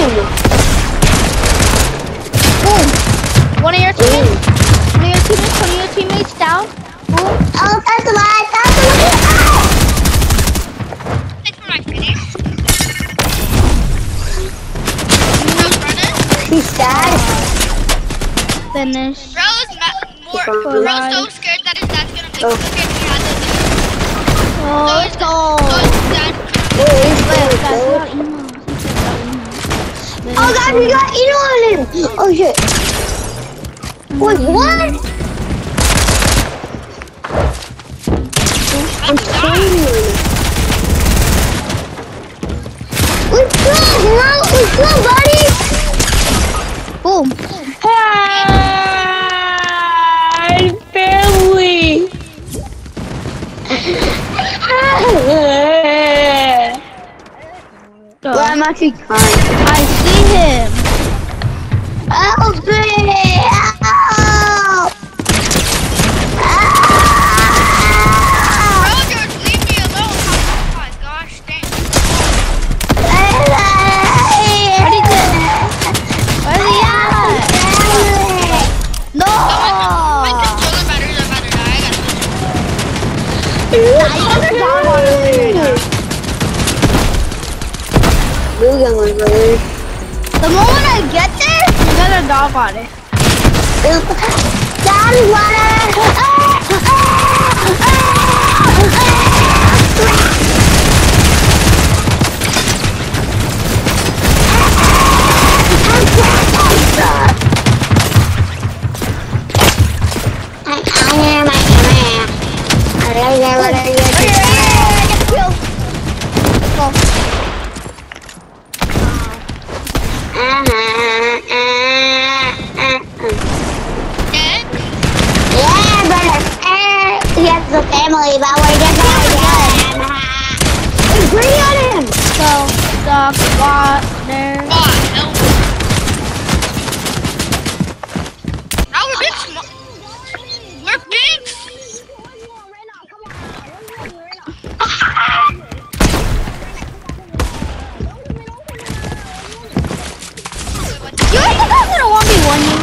Boom! One of your teammates down. Boom. Oh, that's why. It's for my finish. He's sad. Finish. Bro's so scared that his dad's gonna make him forget he has it. Oh, let's go. Oh god, we got Eno on him! Oh shit. Wait, what? I'm screaming. Let's go, bro! Let's go, buddy! Boom. Hi, family! Well, I'm actually crying. I see him. Help me! Help! Bro, George, leave me alone. Oh my gosh, dang. Where's he at? No. My controller batteries are about to die. The moment I get there, you got a dog on it. Daddy water! The family, but we're just again. It's green on him. So the water. Oh, we're big small. We're big. You think I'm gonna 1v1 you?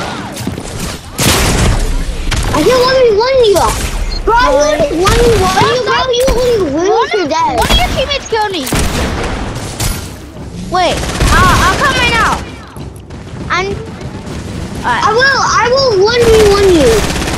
I can't 1v1 you. Bro, I literally 1v1 you, bro. You literally lose your dead. One of your teammates killed me. Wait, I'll come right now. I will 1v1 you.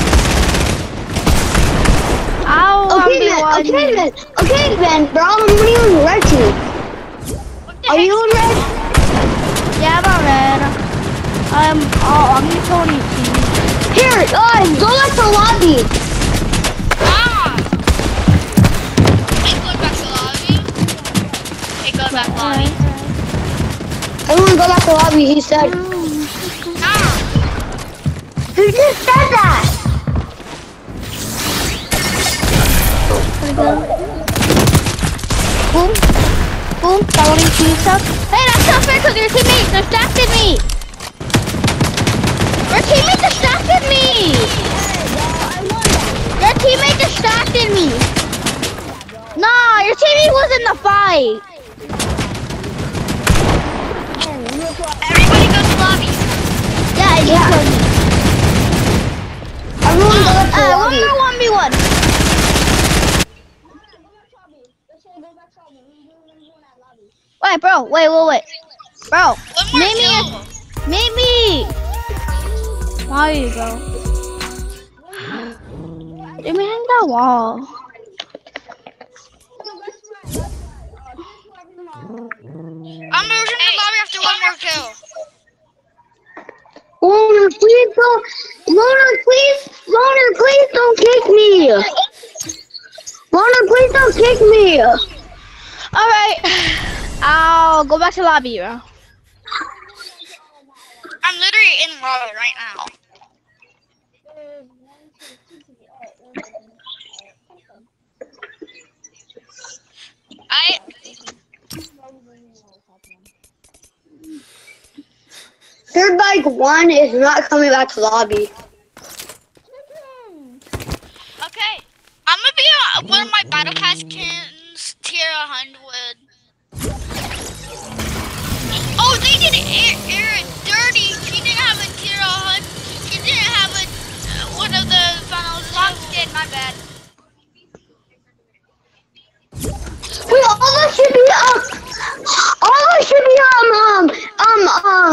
Okay, Ben, bro, I'm putting you in red team. Are you in red? Yeah, I'm on red. I'm in Tony team. Here, go back to lobby. Everyone go back to lobby, he said. Who just said that? Boom. Boom. That one of your team stuff. Hey, that's not fair because your teammates distracted me. Your teammate distracted me. Your teammate distracted me. Nah, your teammate was in the fight. Everybody go to lobby. Yeah, you told me. Everyone go back to lobby. 1v1. Wait, bro. Wait. Bro, meet me. There you go. Let me hang that wall. I'm moving the lobby after one more kill. Loner, please don't. Loner, please don't kick me. Loner, please don't kick me. All right. I'll go back to lobby, bro. I'm literally in lobby right now. Third bike 1 is not coming back to lobby. Okay, I'm gonna be one of my battle pass skins tier 100. Oh, they did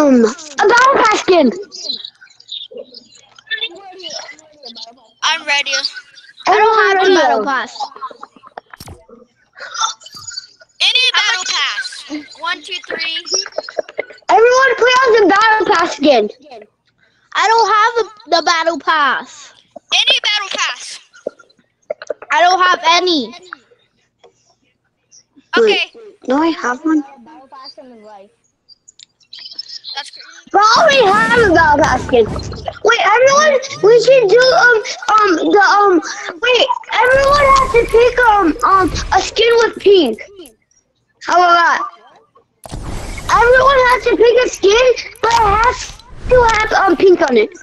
a battle pass skin. I'm ready. I don't have a Everyone battle ready? pass. Any battle pass. 1, 2, 3. Everyone play on the battle pass skin. I don't have the battle pass. Any battle pass. I don't have any. Okay. Do I have one? That's crazy. But I already have a battle pass skin. Wait, everyone, we should do wait, everyone has to pick a skin with pink. How about that? Everyone has to pick a skin, but it has to have pink on it.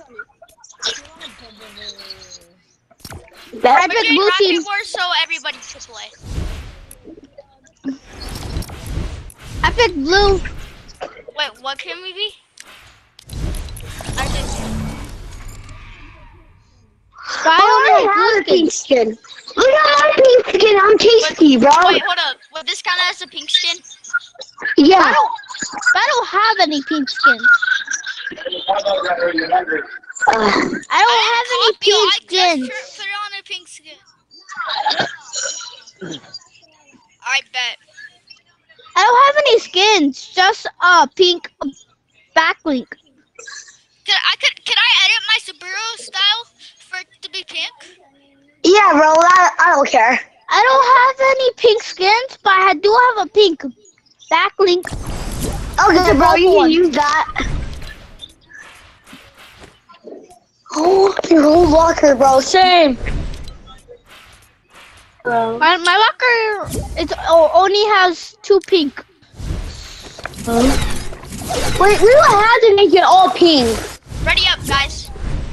I We're picked doing blue Rocket team. Wars so everybody can play. I picked blue. Wait, what can we be? I did. But I I only have have a blue pink skin. skin. Look at my pink skin. I'm tasty, bro. Wait, hold up. Would this count as a pink skin? Yeah. I don't have any pink skins. I don't have any Copy, pink I skins. just put on a pink skin. I bet. I don't have any skins. Just a pink backlink. Can I edit my Subaru style for it to be pink? Yeah, bro. I don't care. I don't have any pink skins, but I do have a pink backlink. Okay, bro. You one. can use that. Oh, your whole locker, bro. Same. Bro. My locker only has 2 pink. Wait, we don't have to make it all pink. Ready up, guys.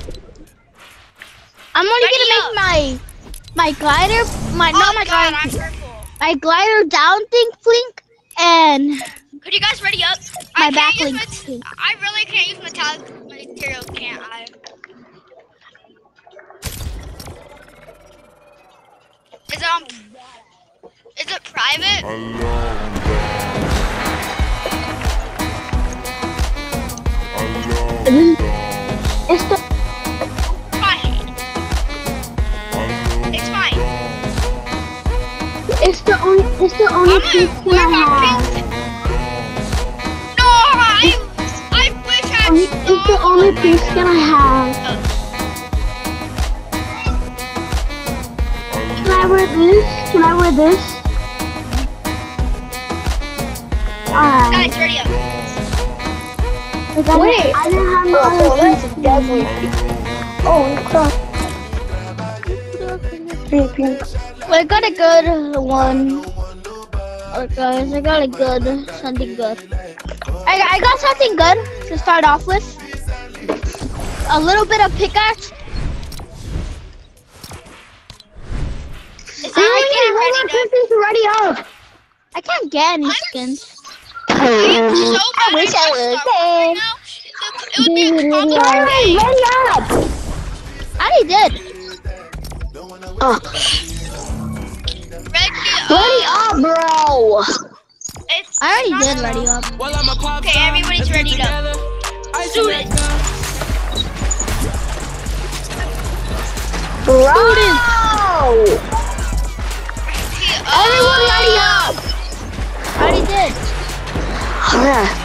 I'm only Ready gonna make my glider, not my God, glider, I'm purple. my glider down thing pink, and Could you guys ready up? My I can't back use link's pink. I really can't use metallic material, can't I? Is it private? It's the Fine. It's fine. it's the only pink skin I have. No, I wish I had It's the only pink skin I have. Can I wear this? Can I wear this? Alright. Guys, ready up. Wait, I didn't have my other pink skin. Oh, crap. Pink. I got a good one. Oh, guys, I got a good something good. I got something good to start off with. A little bit of pickaxe. Ready up. I can't get any skins. So I wish I would. right now. It would be a complicated game. Ready up. I already did. Ready Ready up, bro. It's I already not- did ready up. Okay, everybody's ready up. Do it. Bro. Everyone ready up. I already did. Okay.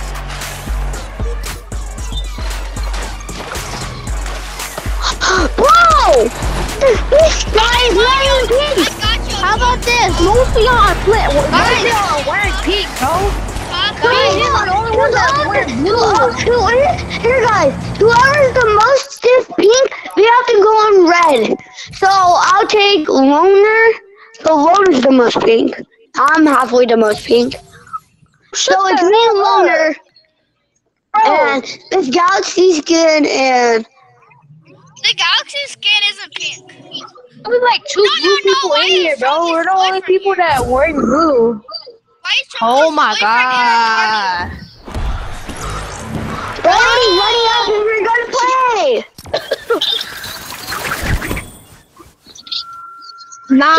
Bro! This guy is wearing pink! I got you. How about this? Most of y'all are Guys, wearing pink, bro. Fuck Guys, you. you're the only ones that wear blue. Here, guys. Whoever's the most stiff pink, we have to go on red. So I'll take Loner. So Loner's the most pink. I'm halfway the most pink. So it's me and Loner. And this Galaxy skin and... The galaxy skin isn't pink. There's like two blue people why in is here, bro. Trophy's We're the only boyfriend people here? that wearing blue. Why is Trophy's Oh my boyfriend in our party? god. Brody, ready up and we're gonna play! Nah.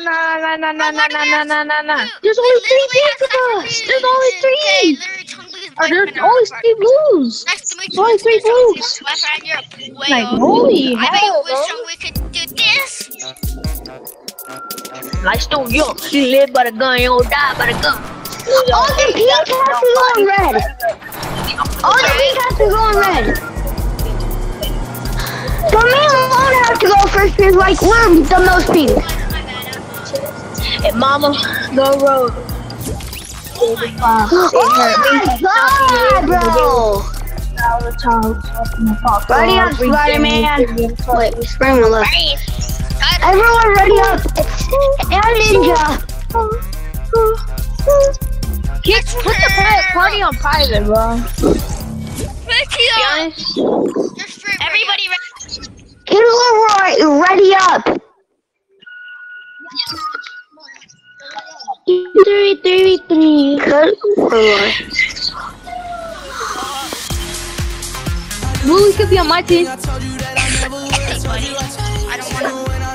There's only three pink of us! There's only Okay, three! literally Chunkley is There's only 3 blues. Nice to meet you. Only 3 blues. My friend, you're way Like, off. holy I bet hell, you bro. wish we could do this. Like, still young. You live by the gun, you don't die by the gun. All the pink has to go in red. All the pink has to go in red. So me and Lone have to go first because like we're the most pink. Hey, mama, go road. Oh my god, bro! Ready up, Spider-Man. Wait, Spider-Man left. Everyone ready up. And Ninja. Kids, put the party on private, bro. Everybody ready? Kid Leroy, ready up. 3. Kid Leroy. Willie could be on my team. I don't wanna.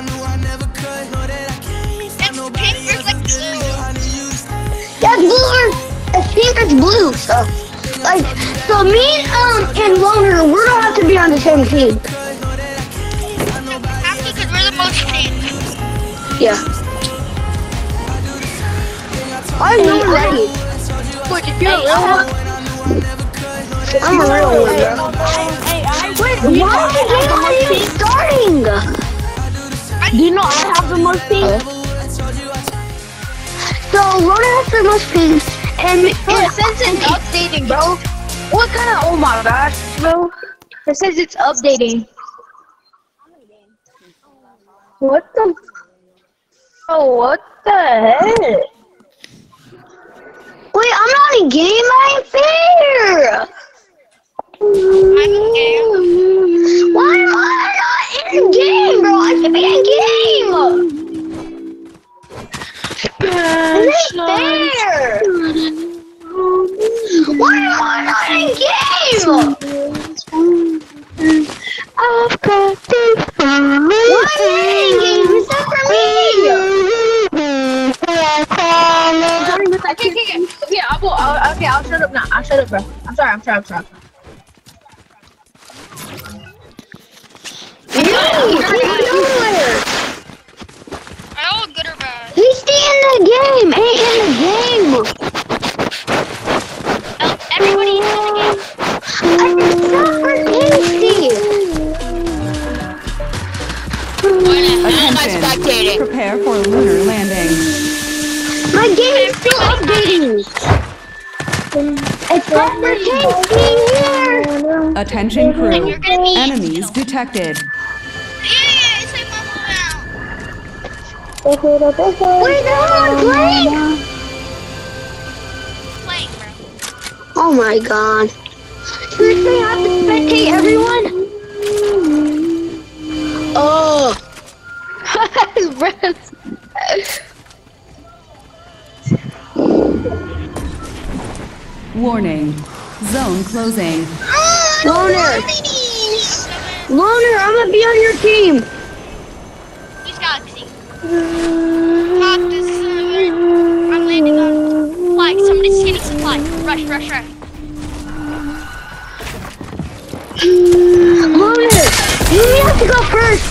It's pink versus like blue. That's blue. It's pink, it's blue. So, like, so me and Loner, we're gonna have to be on the same team. Have to, because we're the most pink. Yeah. I'm not ready. Wait, if you're a real one, I'm a real one, bro. Wait, why is the game not even starting? do you know I have the most pink? So, Loner has the most pink, and Bro, it says it's updating, bro. What kind of, oh my gosh, bro. It says it's updating. What the? Oh, what the heck? wait, I'm not in game. I ain't fair. I'm in game. Why am I not in game, bro? I should be in game. It's not fair. Why am I not in game? I've got this. Why am I in game? It's not for me. Okay, I'll shut up now. I'll shut up, bro. I'm sorry. Are all good or bad? He's in the game. Ain't in the game. Everybody in the game. I just not for tasty. Attention. Prepare for lunar landing. My game is still updating. It's not for tasty here. Attention crew. You're gonna be Enemies detected. Yeah, it's like mama now. Wait, no one playing. Playing, bro. Oh my god. Seriously, I have to spectate everyone? Oh. His breath. Warning. Zone closing. Loner, I'm gonna be on your team. Who's Galaxy? Pop this. I'm landing on supply. Somebody's getting supply. Rush. Loner, you have to go first.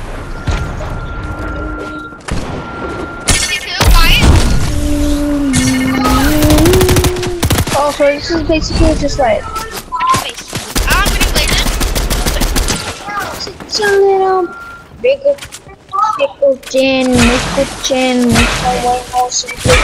Oh, so this is basically just like I'm gonna play this. it's a little bigger chin, Mr. Chin, Mr. White House,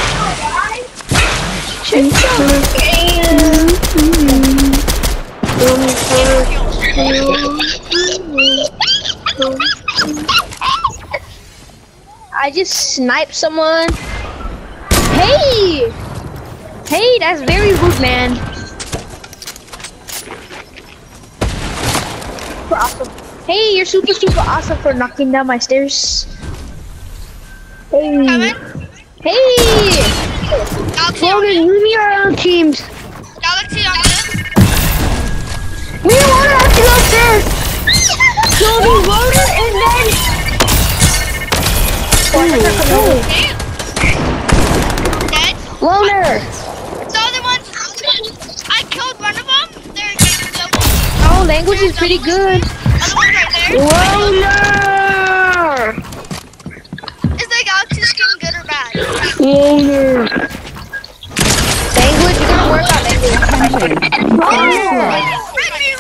I just sniped someone. Hey, that's very rude, man. Super awesome. Hey, you're super awesome for knocking down my stairs. Hey. Coming. Hey. Galaxy on Loner, me. you and me are on teams. Galaxy on me. Me and Loner have to go first. So it'll be Loner and then... Dead. Loner. The other ones. I killed bro. Language is pretty good. Other one's right there. Loner! Is the Galaxy skin good or bad? Loner! Language, you gotta work on language. Attention. First blood. Rev me.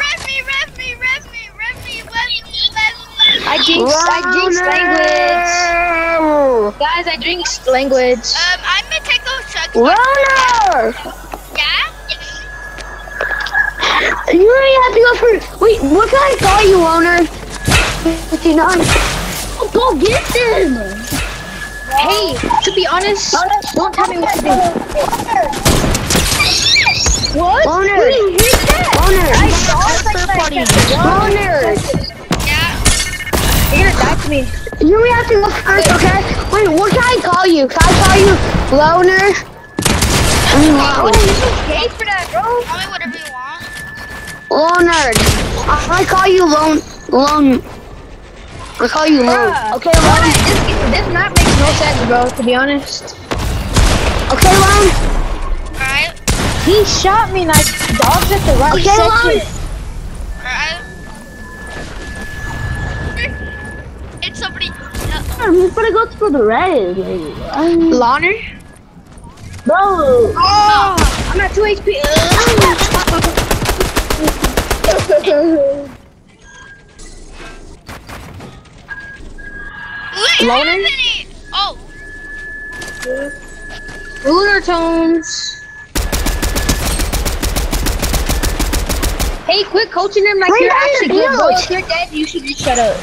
I jinx language. Guys, I drink language. I'm gonna take those chugs. Loner! Yeah? You really have to go for. Wait, what can I call you, Loner? 59. Oh, go get them! Hey, to be honest, don't tell me what to do. What? Loner! I Loner! saw third party. Loner! Yeah. You're gonna die to me. You really have to go first, okay? Wait, what can I call you? Can I call you Loner? Oh, you're so gay for that, bro. Call me whatever you want. Loner. I call you Lone. I call you Lone. Bruh. Okay, Lone. This map makes no sense, bro, to be honest. Okay, Lone. Alright. He shot me and I dodged at the right Okay, Lone. Alright. It's somebody. I'm just gonna go for the red. Loner? Bro. Oh, I'm at 2 HP. Wait, Loner? Anthony! Oh, Lunar tones. Hey, quit coaching him like Wait, you're I'm actually good, bro. huge. If you're dead, you should just shut up.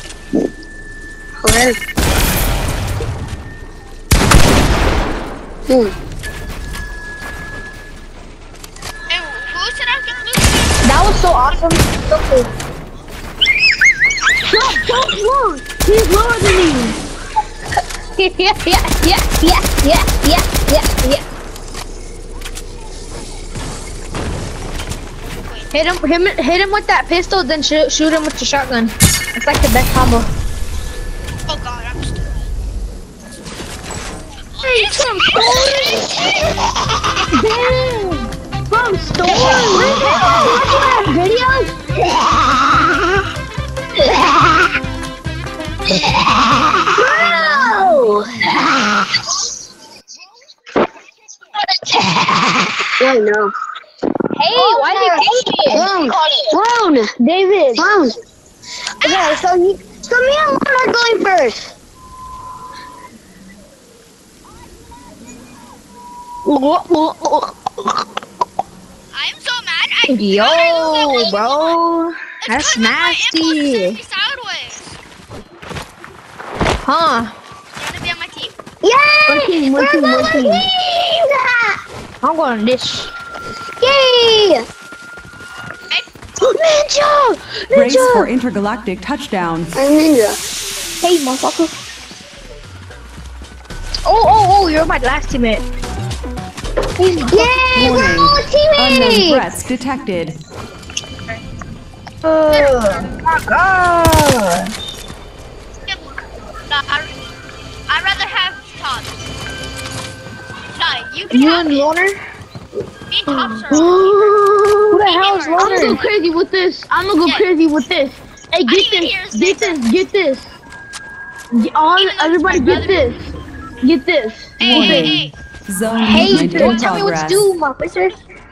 Okay. and who said I was gonna lose? That was so awesome. So cool. Don't look. He's lower than me. yeah. Hit him with that pistol, then shoot him with the shotgun. It's like the best combo. Oh god, I'm stupid. From store. Videos. Bro. Oh no. Hey, why did you kill me? Lone. David. Lone. Okay, so me and Lone are going first. I'm so mad. Yo, bro. That's nasty. Sideways. Huh? You wanna be on my team? Yay! One team. We're going I'm going this. Yay! Ninja! Race Ninja! for intergalactic touchdown. I'm Ninja. Hey, motherfucker. Oh, you're my last teammate. Yay! We're all Unknown teammates! threats detected. My God. No, I'd rather have Todd. No, you can You have and it. Loner? Me and Tops are Who the hell is I'm gonna go Loner? crazy with this. I'm gonna go Yeah. crazy with this. Hey, didn't even hear his name. get this. Everybody get this. Get this. Hey. Zone Hey, movement in don't tell me what to progress. do, my officer.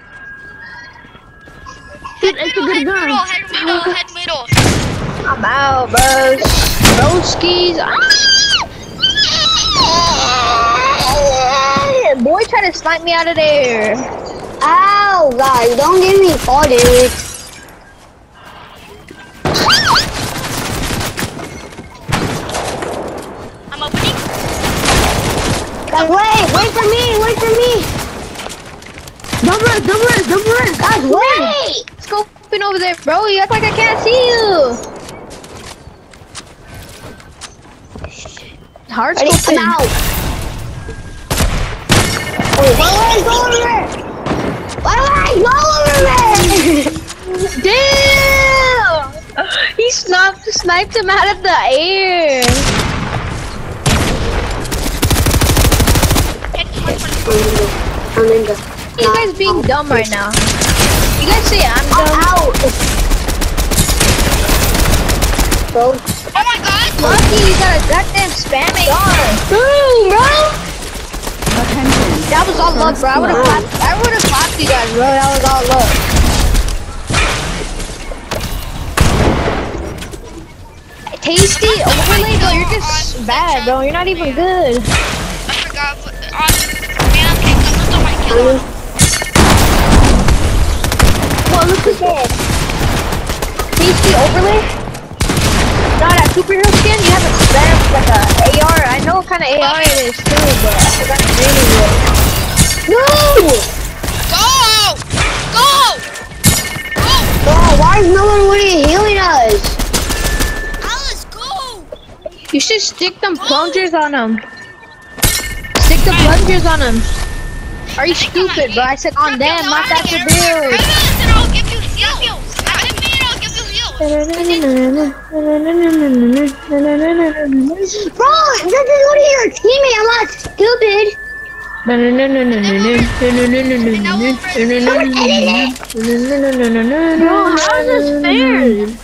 Dude, it's a good gun. Head middle. I'm out, bro. Broskies. Boy tried to snipe me out of there. Ow, guys, don't give me fall damage. I'm opening. Guys, wait for me. Double run. Guys, wait. Scoping over there, bro. You act like I can't see you. Hard Ready? scoping. I'm out. Wait, go over there. Why go over there? Damn! He sniped him out of the air. I'm Ninja. You guys being dumb right now. You guys say I'm I'm dumb. out. bro. Oh my god! Lucky, you got a goddamn spamming. Boom, bro. Attention. That was all luck, bro. I would have clapped you guys, bro. That was all luck. Tasty overlay, bro. You're just bad, bro. You're not even good. I forgot. Man, I'm kicked. I'm still my kill. Well, look at that. Tasty overlay. No, that superhero skin, you have a spam like a AR. I know what kind of AR it is too, but I forgot the name of it. No! Go! Go! Go! Bro, why is no one really healing us? Alice, go! You should stick them plungers on them. Stick the plungers on them. Are you stupid, bro? I said on them, not that the build. And I'll give you heals. Give me and I'll give you heals. Bro, this is one of your teammates. I'm not stupid. Bro, how is this fair?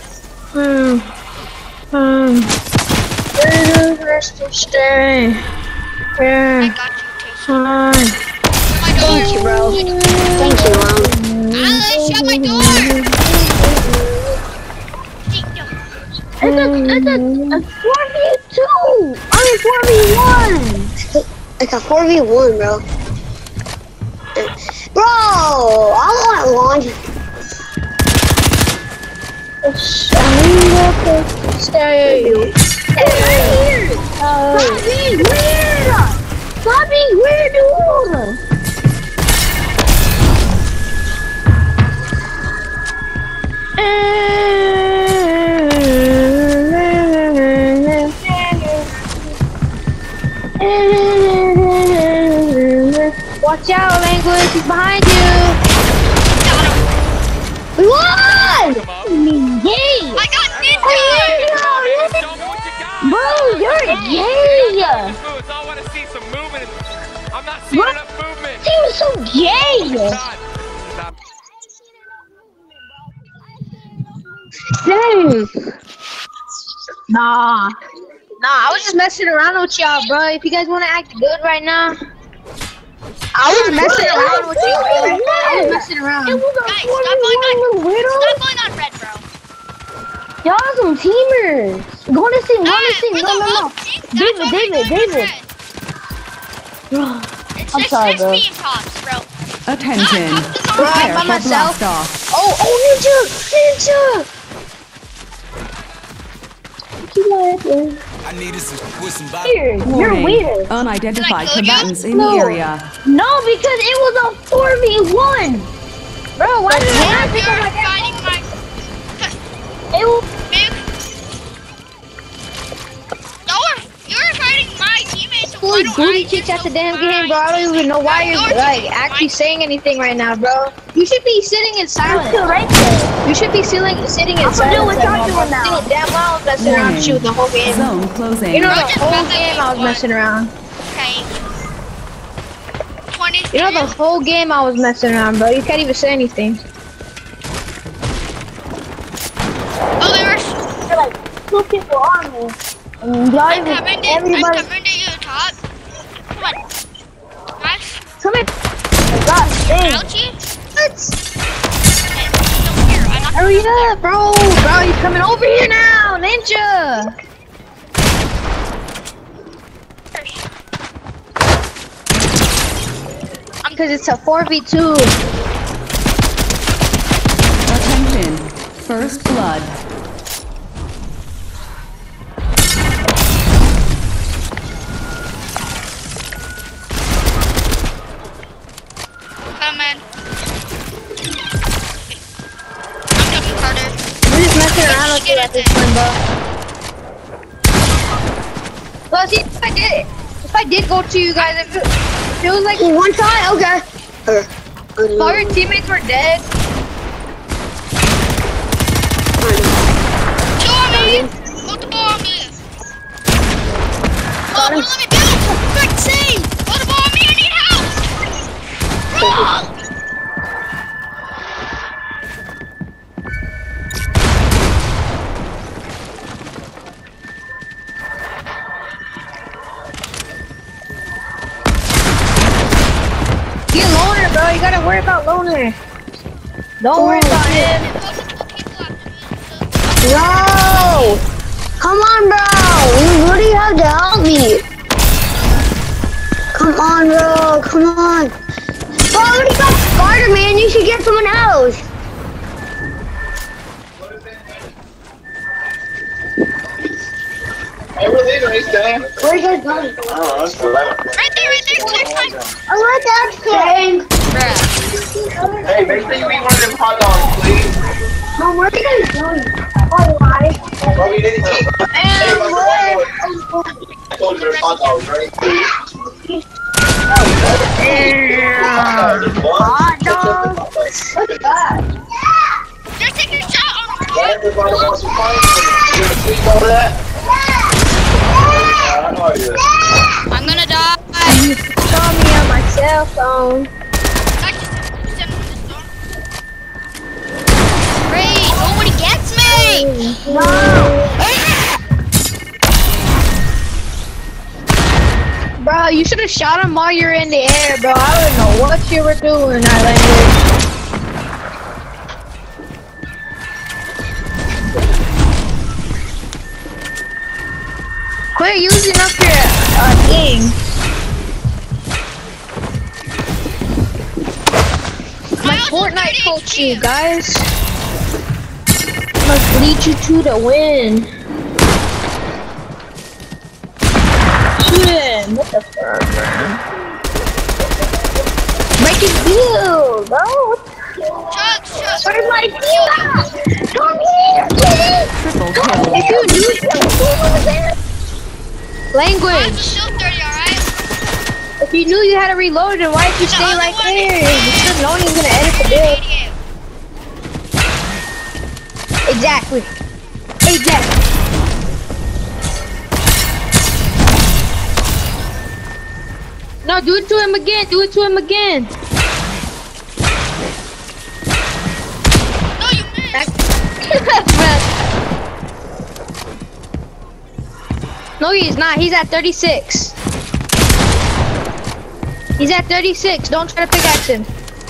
Stay. I got you, Tasty. Thank you, bro. Thank you, Mom. Alice, shut my door! It's a 4v2. I mean 4v1. It's a 4v1, bro. Bro, I want launch. Stay. Stop being weird. Stop being weird, dude. Watch out, language, he's behind you. We won! Yay! I got ninja! Bro, you're gay! I want to see some movement. I'm not seeing enough movement. He was so gay! Dang! Nah, I was just messing around with y'all, bro. If you guys want to act good right now, I was messing around with you, bro. I was messing around. Guys, stop going on red, bro. Y'all some teamers! Go to sing, no. David. I'm sorry, bro. It's just me and Pops, bro. Attention. Bro, I'm Prepare by for myself. blast off. Oh, Ninja! I needed some with some Here, you're Warning. weird. Unidentified Like, combatants in no. the area. No, because it was a 4v1! Bro, why did You're I have to go like that? fighting my... It was... You're fighting my teammates, so why Fully don't booty I kicks get at the to damn game, mine? bro. I don't even know why you're like actually saying anything right now, bro. You should be sitting in silence. right there. You should be sitting in silence. I'm gonna do what y'all doing now. You know damn well I was messing around with you the whole game. Zone closing. You know Bro, the just whole messing game I was with messing around. Okay. 20 You know the whole game I was messing around, bro. You can't even say anything. Oh, they were... There were like 2 people on me. And y'all I'm even... coming to Everybody... you to the top. Come on. Nice. Come here. Oh gosh, dang. Ouchie. I'm not Hurry up, bro. Bro, you're coming over here now, Ninja. Because it's a 4v2. Attention. First blood. coming. I'm coming, Carter. We're just messing around with you at this point, bro. Well, see, if I did go to you guys, it feels like One try? Okay. all your teammates were dead. Two on me! Multiple on me! Oh, wouldn't let me build! Quick, save! Multiple on me, I need help! Roll! Don't worry about him. No! Come on, bro! You really have to help me. Come on, bro. Come on. Bro, I already got Spider-Man. You should get someone else. Hey, we're leaving, right there. Where are you guys going? Right there, clear time. I want that thing. Hey, make sure you eat one of them hot dogs, please. Mom, where are you guys going? Oh, why? Well, we didn't eat. Hey, I told you there's hot dogs, right? Hot dogs. What's that? They're taking a shot on the You gonna sleep over that? Yeah, I know you. I'm gonna die. You saw me on my cell phone. Great, nobody gets me. Bro, you should have shot him while you're in the air, bro. I don't know what you were doing, Highlander. Quit using up your thing. My Fortnite coach you guys. Must lead you to the win. Win. What the fuck, man? Make it deal, bro. Chuck. Where's my diva? Come here, please. Triple If kill. you do something, Language. Still 30, alright? If you knew you had to reload, then why did you stay right there? You should have known he was gonna edit the build. 88. Exactly. No, do it to him again. Do it to him again. No, you missed. No, he's not. He's at 36. He's at 36. Don't try to pickaxe him.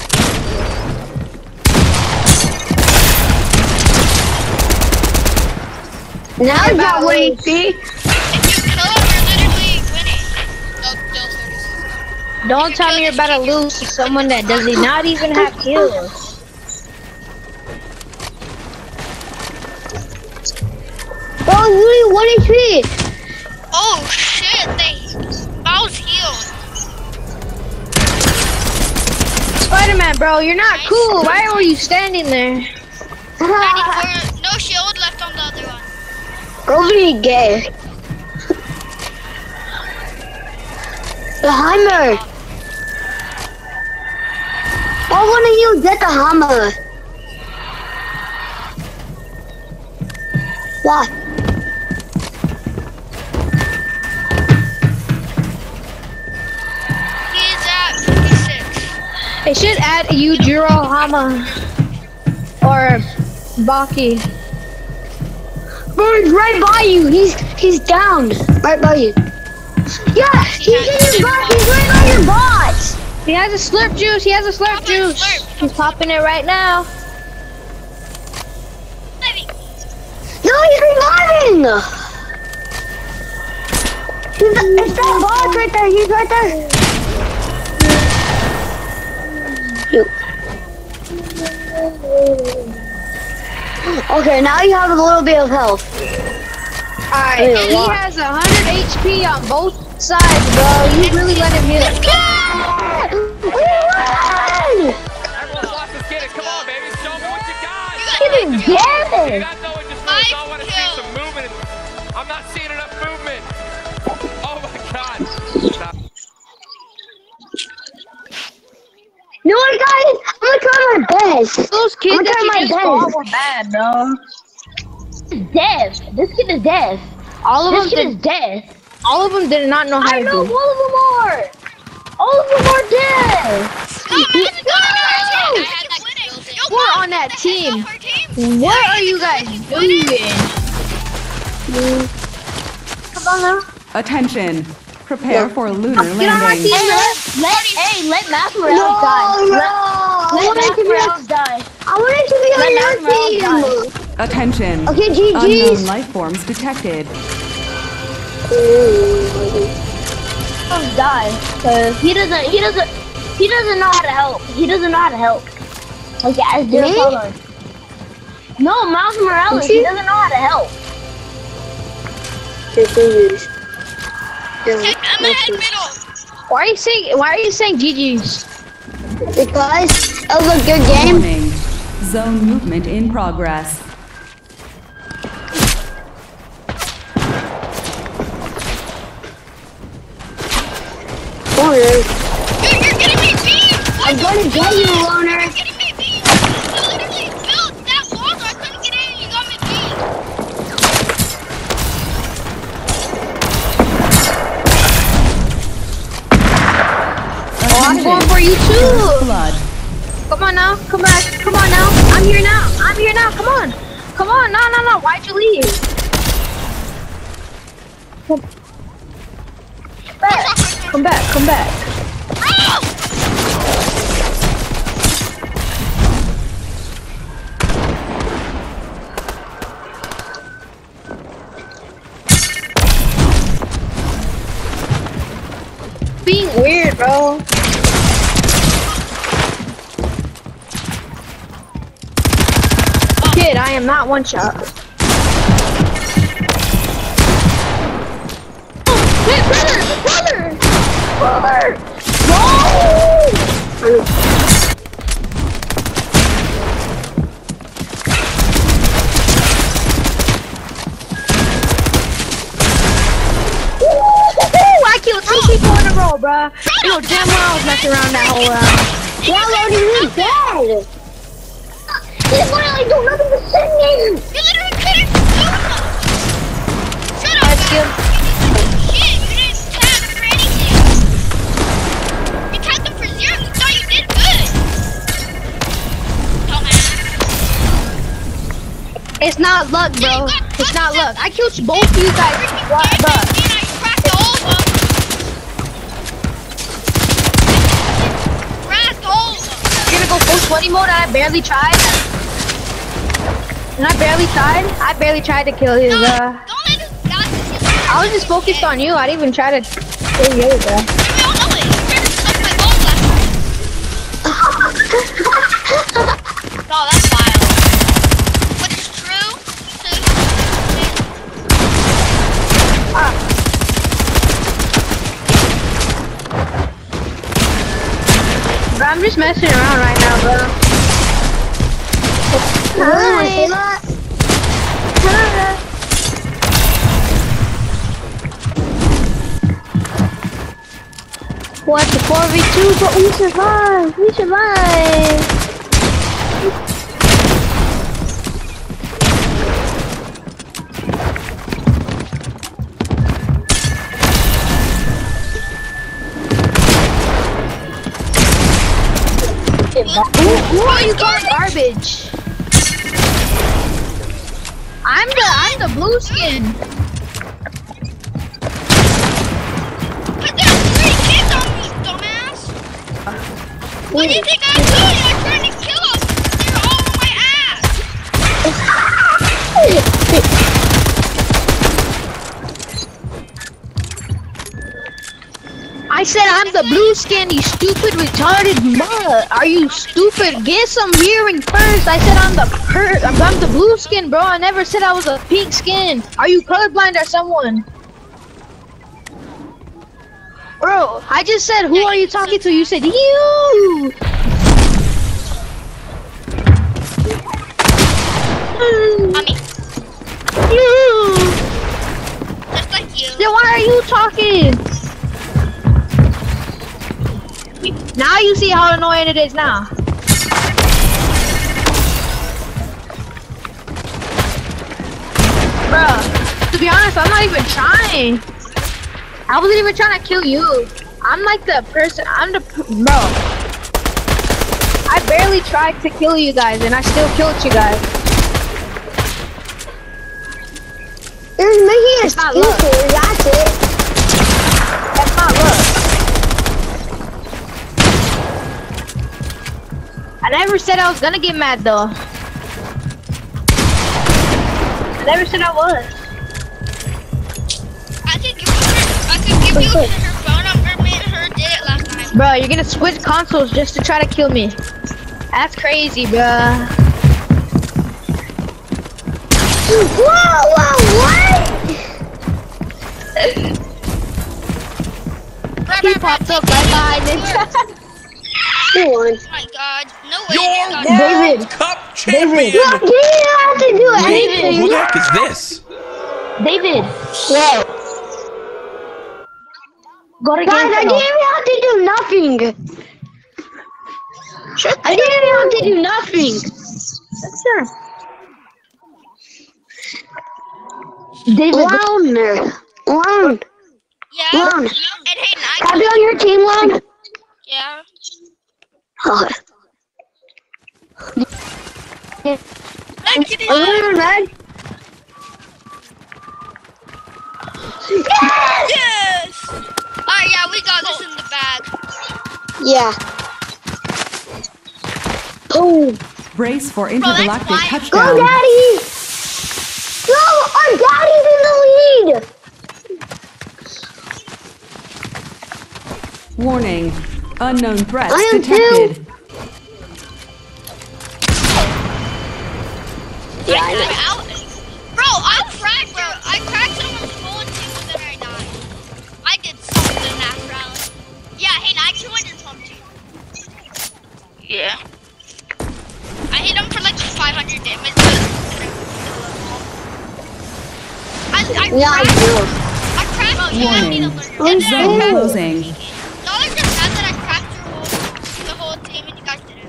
now you got what you If see. you kill him, you're literally winning. No, still 36. Don't tell me you're about to lose to someone that does not even have kills. Bro, you 1 HP. Oh shit, Bow's healed. Spider-Man, bro, you're not cool. Why were you standing there? 94, no shield left on the other one. Bro, really gay. The hammer. Why wouldn't you get the hammer? Why? He's at 56. They should add Yujiro Hama or Baki. Bro, he's right by you. He's down. Right by you. Yeah, he's in your bot. He's right by your bot. He has a slurp juice. He has a slurp juice. He's popping it right now. No, he's reviving. It's that bot right there. He's right there. Okay, now you have a little bit of health. Alright, he has 100 HP on both sides, bro. You really let him hit it. Everyone wants to get it. Come on, baby. Show me what you got. Get it, You get it. got no one just moves. I want to see some movement. I'm not seeing enough movement. Oh my god. Stop. You know what, guys? I'm gonna try my best. Those kids I'm that gonna try you just my fought best. were bad, bro. Death. This kid is death. All of This them kid is did. death. All of them did not know how I to know do. all of them are. All of them are dead. We're on that team. What are you guys doing? Come on now. Attention. Prepare for lunar Get on my landing. team. Let Master Else die. Let Master Else die. I wanted to be on your team. Attention. Okay, Unknown GG's. life forms detected. Die, cause he doesn't know how to help. He doesn't know how to help. Like as Me? No, Miles Morales. He doesn't know how to help. I'm gonna head middle. Why are you saying GG's? Because it was a good game. Warning. Zone movement in progress. Loner. Dude, you're getting me beat. I'm gonna get you, Loner. You're getting me beat. You literally built that wall so I couldn't get in and you got me beat. I'm going for you too. Blood. Come on now. Come back. Come on now. I'm here now. I'm here now. Come on. Come on. No. Why'd you leave? Come back. Come back. Oh! Being weird, bro. Kid, I am not one shot. Hey, brother! No! I killed 2 people in a row, bruh. You know damn well I was messing around that whole round. Why loading me dead? He literally do nothing but sit there. You literally couldn't do nothing. Shut up. That's good. Shit, you didn't tap for anything. You tapped them for 0. You thought you did good. Dumbass. It's not luck, bro. It's not luck. I killed both of you guys. What, bruh? I cracked all of them. Cracked all of them. You're gonna go full 20 mode and I barely tried? And I barely tried to kill his, Don't let this guy see you. I was just focused on you. I didn't even try to kill the other guy. We all know it. You tried to suck my balls last time. No, that's wild. But it's true. Bro, I'm just messing around right now, bro. What's the 4v2? But we survived. We survived. Who are you calling garbage? I'm the blue skin. But there's 3 kids on me, dumbass. What do you think I'm doing? I'm trying to kill them. They're all on my ass. I said I'm the blue skin, you stupid retarded mud. Are you stupid? Get some hearing first. I said I'm the blue skin, bro. I never said I was a pink skin. Are you colorblind or someone? Bro, I just said who are you talking to? You said you. Mommy, You. just like you. Then why are you talking? Now you see how annoying it is now. Bruh, to be honest, I'm not even trying. I wasn't even trying to kill you. I'm like the person, bro. I barely tried to kill you guys and I still killed you guys. There's making It's not luck. excuses, that's it. That's not luck. I never said I was gonna get mad though. I never said I was. I could give you her phone number. Me and her did it last night. Bro, you're gonna switch consoles just to try to kill me. That's crazy, bruh. Whoa, what? He popped up right behind it. Who won? Oh my god. No way. Your Got David. World Cup champion. You didn't have to do anything. Who the heck is this? David. What? Go to Guys, I game didn't even have to do nothing. I didn't even have to do nothing. Sure. David. Lone. Yeah. Lone. And Hayden, Can I be on your team, Lone? yeah. Oh. Thank you. Lone, man. Yes. Alright, yeah, we got this in the bag. Yeah. Oh. Brace for intergalactic why- Go, touchdown. Daddy! Go! Our daddy's in the lead! Warning. Unknown threats I am detected. Yeah, I know. Bro, I'm cracked, bro. I cracked someone's full team and then I died. I did something in that round. Yeah, Hayden, I joined your phone team. Yeah. I hit him for like 500 damage. Yeah, I do. I cracked you. I need to Warning. learn. And then I Zone cracked closing. Y'all are just mad that I cracked the whole team and you guys didn't.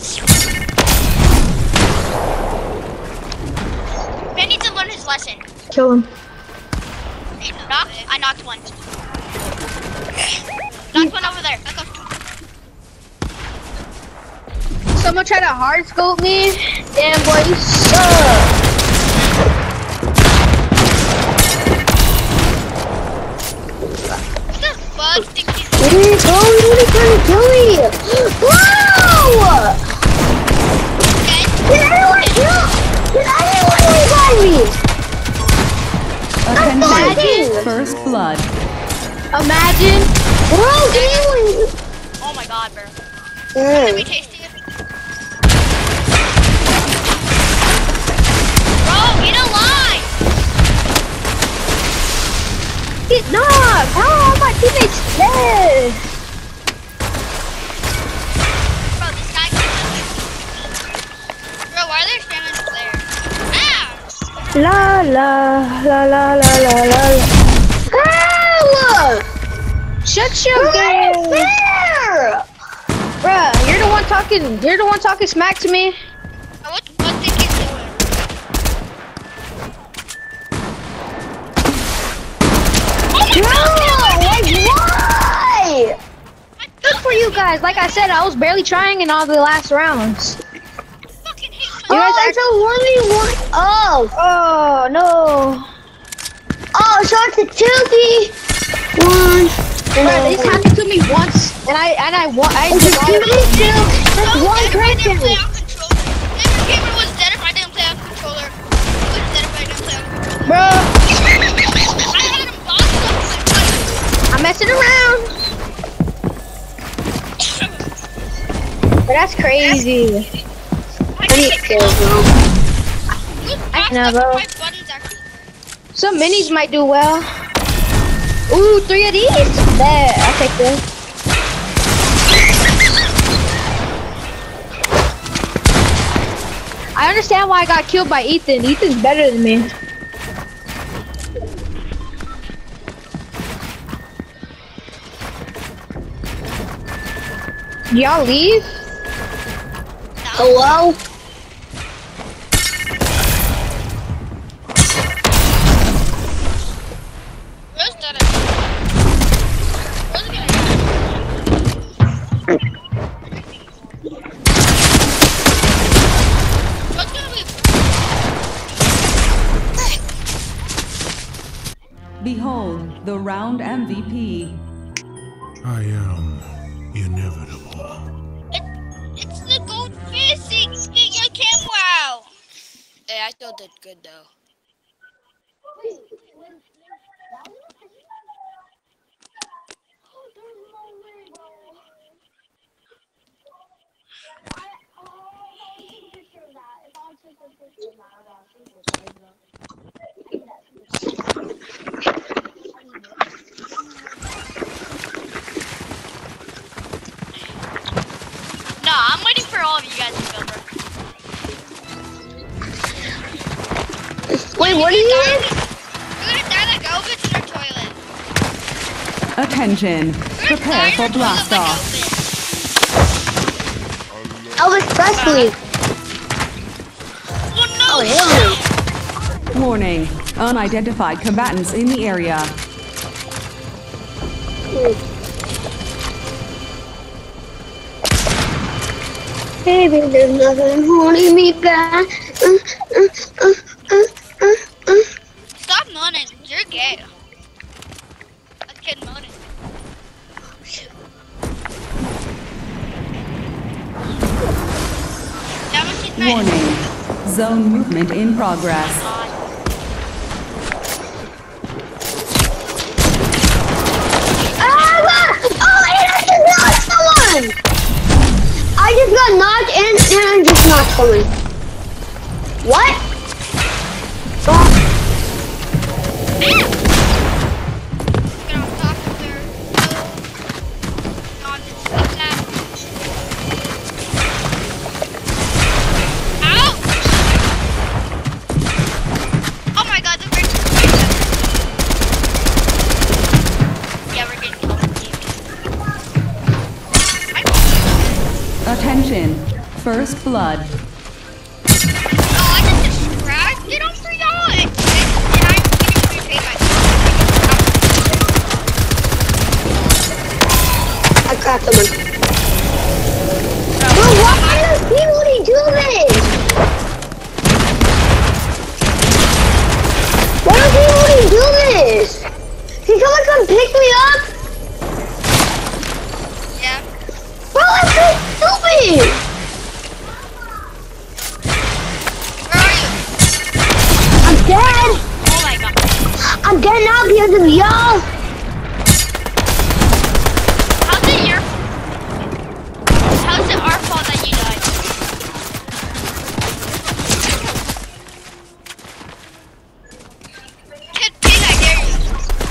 Ben needs to learn his lesson. Kill him. Hey, knock. I knocked one. Knocked one over there. Let's go. Someone tried to hard scope me. Damn boy, you suck. This bug thinks he's What are you trying to kill me? Whoa! dead. Did anyone revive me? Attention. First blood. Imagine. Bro, can anyone... Oh my god, bro. Let me taste it. Bro, get alive! No, how are all my teammates dead? Bro, this guy can't. Bro, why are they spamming the player? Ah! La la la la la la la. Hell! Shut your game. Fair! Bruh, you're the one talking smack to me. What think he's doing? Oh my god! Why? Good for you guys. Like I said, I was barely trying in all the last rounds. Fucking hate Oh, it's a 1v1. Oh. Oh no. Oh, so it's a 2v1. Bruh, this happened to me once, and I It's a 2v2. That's one I didn't person. play on controller. Never gamer was dead if I didn't play on controller. He was dead if I didn't play on controller. Bro, I had him boxed up. I'm messing around. But that's crazy. I need kills, bro. I know, bro. Some minis might do well. Ooh, 3 of these. There, I'll take this. I understand why I got killed by Ethan. Ethan's better than me. Y'all leave? Hello? Where's that at? Where's it at? What's gonna be? Behold, the round MVP. I am inevitable. It's the gold I still did good though. No, I'm waiting for all of you guys to go, bro. Wait, what are you doing? You're gonna die like Elvis in your toilet. Attention. Prepare for blast off. Elvis Presley. Oh, hell no. Warning. Unidentified combatants in the area. Baby, there's nothing holding me back. Stop moaning. You're gay. A kid moaning. That one she's nice. Warning. Zone movement in progress. I just got knocked and I just knocked someone. What? Get on top of their on this that. Ow! Oh my god, the bridge is yeah, we're getting killed. Attention. First blood. Oh, I just distracted him for y'all, and I'm getting repaid by I cracked someone. Bro, why does people do this? Why do people do this? Can someone come pick me up? yeah. Bro, that's so stupid! Where are you? I'm dead! Oh my god. I'm dead now because of y'all! How's it our fault that you died? Kid pig, I dare you.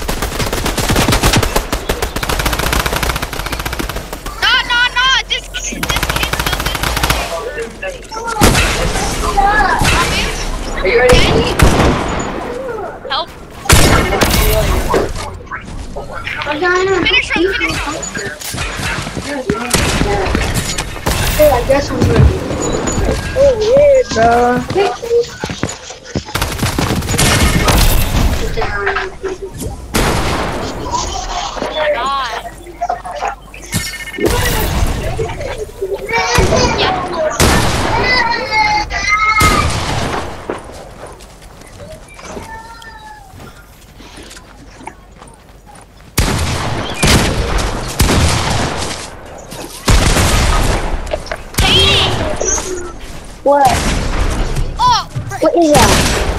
No, this kid's so good. Are you ready? Help. Finish him. Hey, I guess I'm ready. Oh, yeah, bro. Oh my god. Yeah. What? Oh, What is that?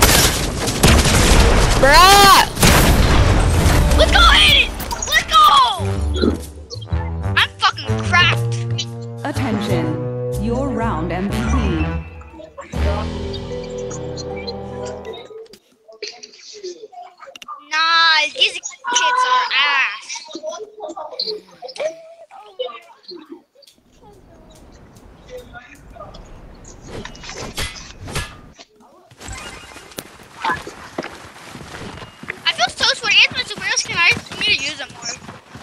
bruh. Let's go, Aiden. Let's go. I'm fucking cracked. Attention. Your round MVP. Nah, these kids are ass. I feel so sweaty. It's my super skin. I need to use them more.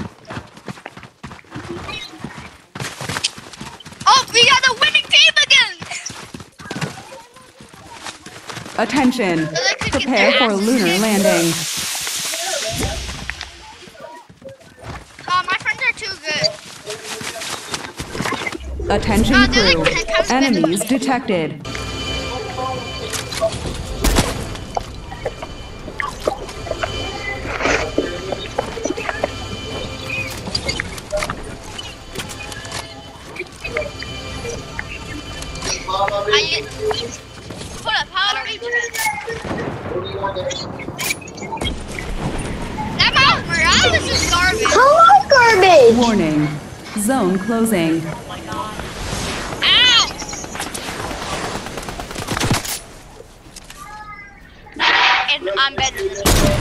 Oh, we got the winning team again. Attention. Prepare for lunar landing. My friends are too good. Attention they're crew. like 10 times better than Enemies me. detected. Hold up, how are we huge head. That Miles Morales is garbage. Hello, garbage. Warning. Zone closing. Ow! And I'm better than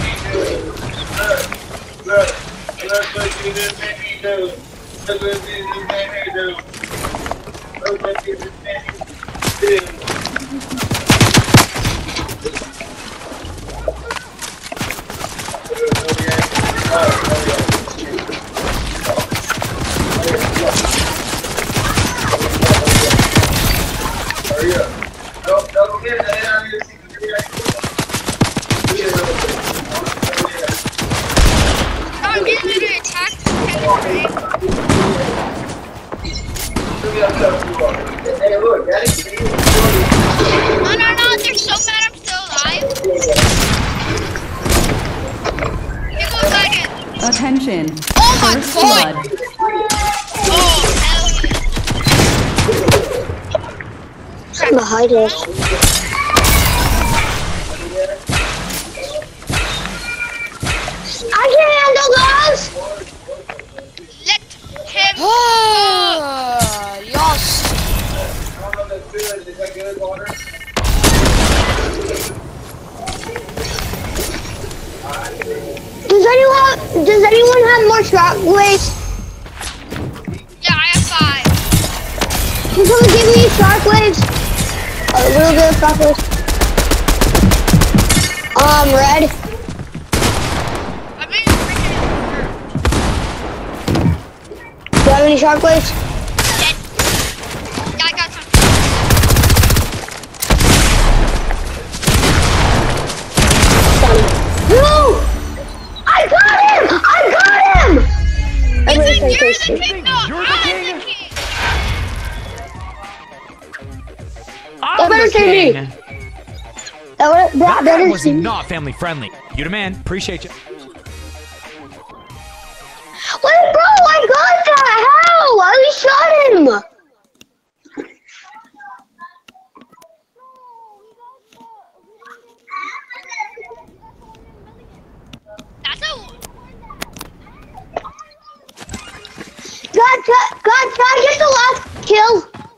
I'm getting under attack. No, they're so mad I'm still alive. Here goes Dragon. Attention. Oh my First God. blood. Oh, hell yeah. I'm behind us. I can handle those. Let him go. Yes. Does anyone have more shockwaves? Yeah, I have 5. Can someone give me shockwaves? A little bit of shockwaves. Red. I'm being freaking hurt. Do you have any shockwaves? Dead. Yeah, I got some. No! I got him! I'm really You're the thirsty. king. No, You're the I'm king. the king. I'm better the say me. king. That That is was not family friendly. You the man. Appreciate you. Wait, bro, I got that! How? I shot him! That's a. God, try to get the last kill.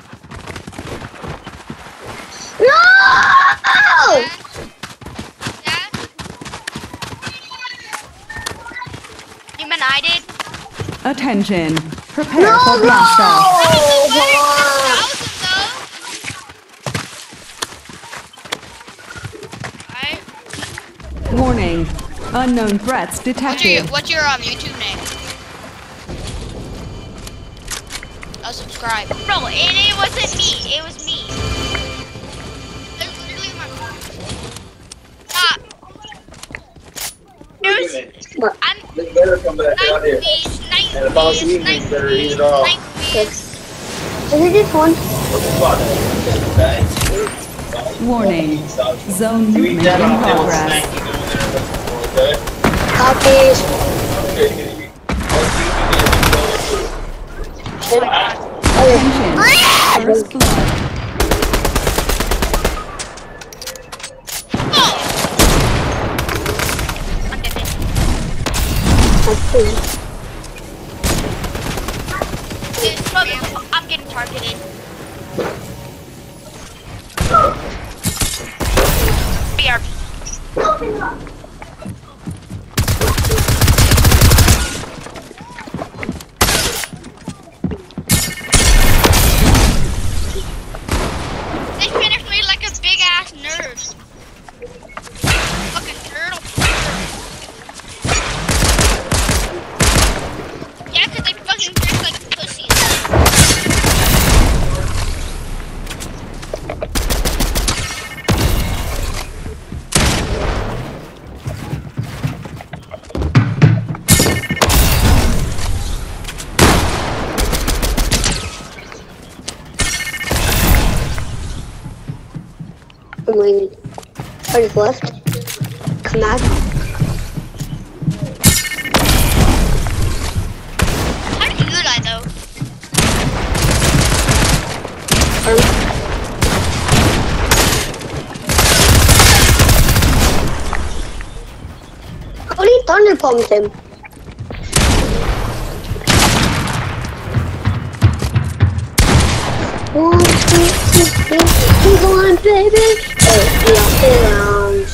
No! Yeah. You mean I did? Attention. Prepare for blast off. Warning. Unknown threats detected. What's your YouTube name? I'll subscribe. Bro, it wasn't me. It was me. There's literally my phone. Stop. I'm They better come back out here. And if I was you, you better eat it all. Is it this one? Warning. Zone You eat movement that in on that progress. snack you doing there. Copies. Attention. First blood. I'm getting targeted. BRB. They finished me like a big ass nerd. Fucking turtle. Yeah, cause they fucking drink like pussies. I'm waiting. I just left. Come back. How did you die though? thunder pumps him. One, two, three, keep on, baby. Hey, the lounge.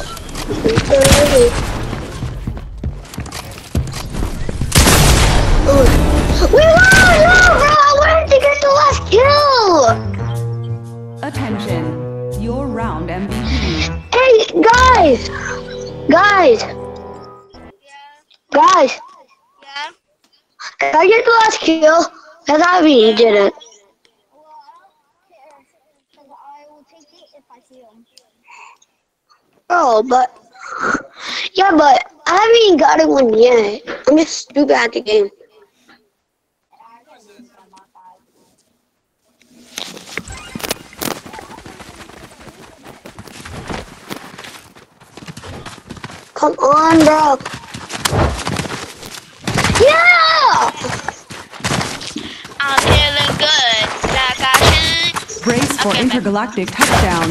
We won! No, bro! I wanted to get the last kill! Attention. Your round MVP. Hey, guys! Guys! Guys! Yeah. Can I get the last kill? Because I mean, didn't. Oh, but... Yeah, but I haven't even gotten one yet. I'm just stupid at the game. Come on, bro. Yeah! I'm feeling good, like I should. Brace for Okay, intergalactic touchdown.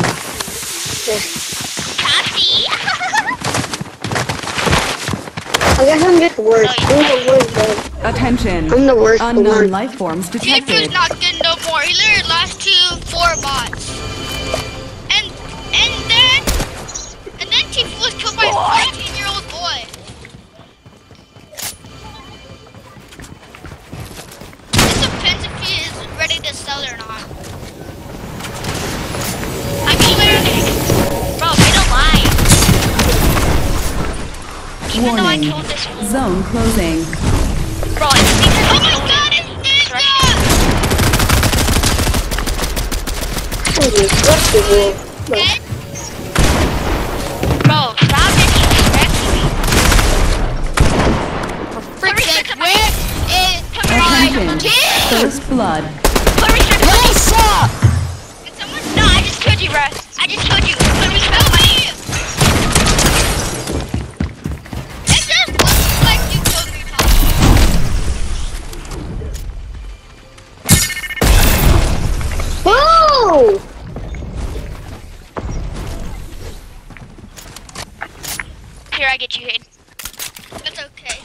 Cassie. I guess I'm just worse. I'm the worst, bro. Attention. I'm the worst Unknown one. life forms Tifu's detected. not good no more. He literally lost to 4 bots. And then Tifu was killed by a 14-year-old boy. It depends if he is ready to sell or not. I mean, literally, bro, we don't lie. Even though I Warning. killed this fool. Zone closing. Bro, it's because oh my god, it's Ninja! Dead? Bro, stop disrespecting me. Freaking where is Attention. my team? First blood. What's up? Did someone? No, I just killed you, bro. I just killed you. Put respect on my name. It just looks like you killed me, Tom. Whoa! Here, I get you, Hayden. That's okay.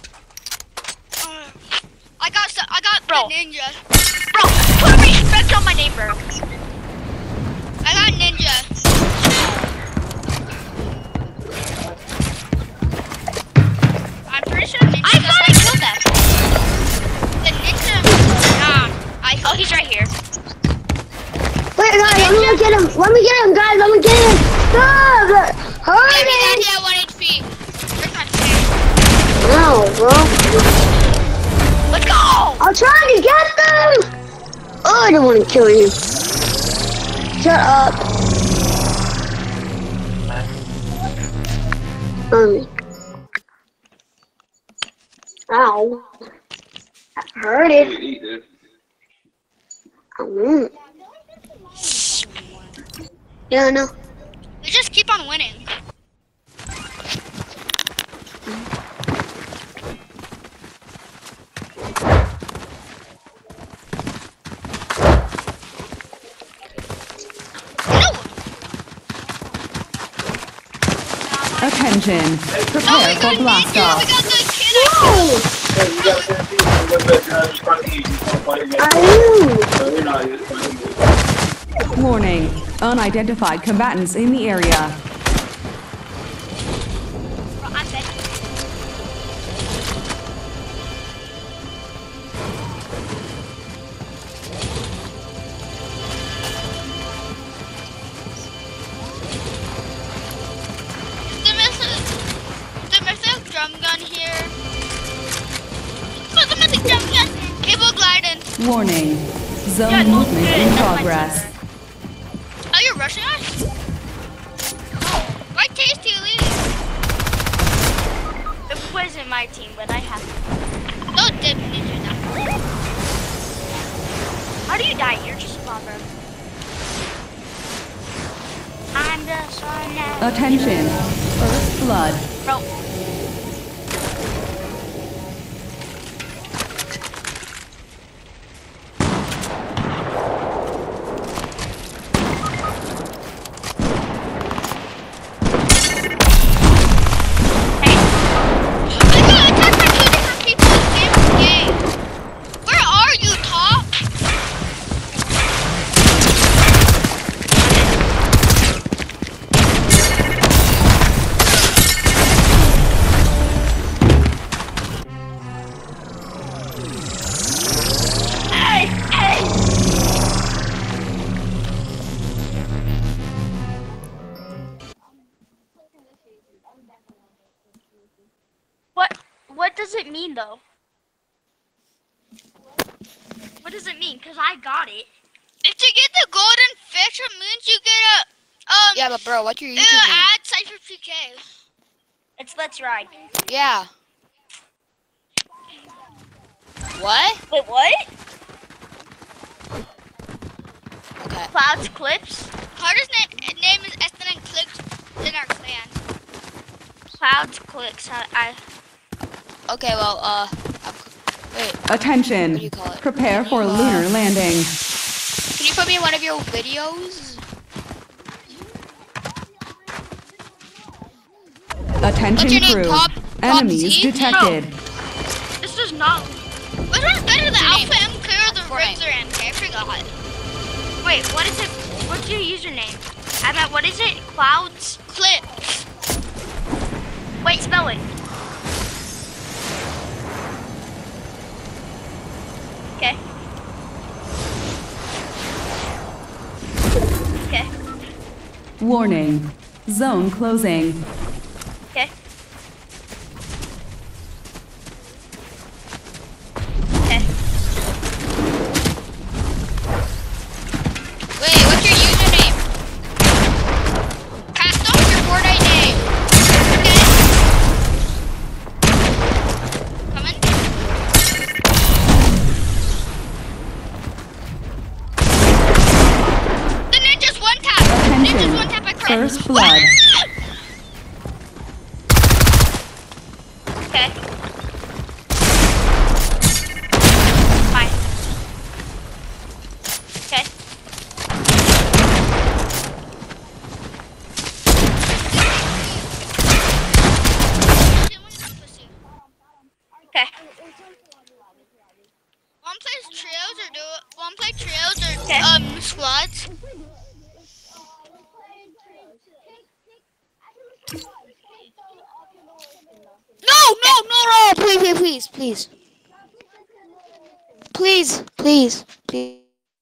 I got the ninja. Bro, put respect on my name, bro. I got ninja. I'm pretty sure ninja. I thought I killed them. The ninja. Nah. Oh, he's right here. Wait, guys, let me get him. Let me get him, guys. Let me get him. Stop! Hurry! Give me that at 1 HP. Where's my fan? No, bro. Let's go! I'm trying to get them! Oh, I don't want to kill you. Shut up. Ow. That hurted. Yeah, I know. We just keep on winning. Attention. Prepare for blast We off. got the kid. Warning. Unidentified combatants in the area. Bro, I'm dead. The mythic drum gun here. Put the mythic drum gun. Cable gliding. Warning. Zone Yeah, no, movement good. in That's my progress. Oh, you're rushing us? Why Tasty leave? It wasn't my team, but I have to. Don't dip ninja now. How do you die? You're just a bomber. I'm just one now. Attention. First blood. Bro. Hey. What does it mean though? What does it mean? Cause I got it. If you get the golden fish, it means you get a Yeah, but bro, what's your YouTube name? add Cypher PK. It's Let's Ride. Yeah. What? Wait, what? Okay. Clouds Clips. Carter's name is SNN Clips in our clan. Clouds Clips. Okay, well, wait. Attention. What do you call it? Prepare for lunar landing. Can you put me in one of your videos? Attention What's your name, crew. Top Enemies Z? detected. This is not. Which one's better, the Alpha M Clear or the Fortnite. Rigs or MK? I forgot. Wait, what is it? What's your username? I meant, what is it? Clouds Clips. Wait, spell it. Okay. Okay. Warning. Zone closing. Okay. Okay. Wait, what's your username? Castle? What's your Fortnite name? Okay. Coming. The ninja's one tap. Ninja's one tap. I crit. First blood. Okay. Fine. Okay. Okay. One plays trios or one play trios or squads. No, please. Please.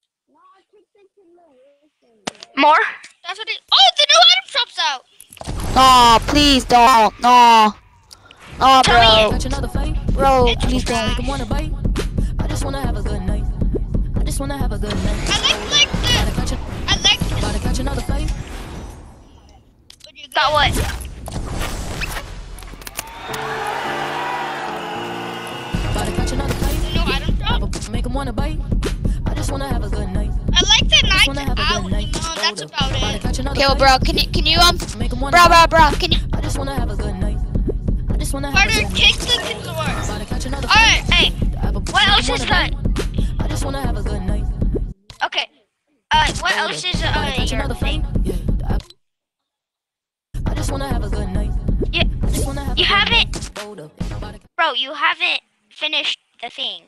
More? That's what it. Oh, the new item shop's out. No, please don't. No, Tell bro. me Catch another fight. Bro, It's please trash. don't. Make 'em wanna bite. I just wanna have a good night. I just wanna have a good night. I like Gotta catch a, I like this. gotta catch another fight. Got what? Gotta catch another fight. The new item shop? Make 'em wanna bite. I just wanna have a good night. I like the Just wanna night have a out, good night. that's about Gotta it. catch another Okay, well, fight. bro, can you Make 'em wanna bro, bite. can you? I just wanna have a good night. I just wanna have a Carter, good kick night. the controller. Gotta catch another Alright, fight. hey, what else is done? done? I just wanna have a good night. Okay. What else is Gotta catch your another thing? fight. Yeah. I just wanna have a good night. Yeah, I just wanna have you a good haven't, night. Hold up. Gotta bro, you haven't finished the thing.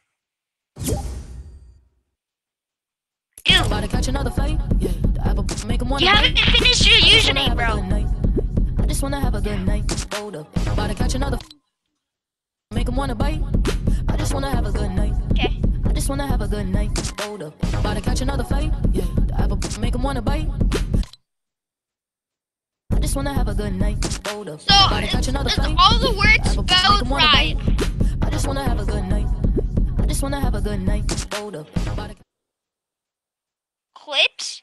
Dude, Gotta catch another fight. Yeah, make 'em wanna you bite. haven't finished your I just wanna username, have a bro. good night. I just wanna have a good night. Hold up. Gotta catch another. Make 'em wanna bite. I just wanna have a good night. Okay. I just wanna have a good night. Hold up. Gotta catch another fight. Yeah, make 'em wanna bite. I just wanna have a good night. Hold up. So, Gotta catch another it's fight. all the words Make 'em spelled wanna right. bite. I just wanna have a good night. I just wanna have a good night. Hold up. Gotta Clips?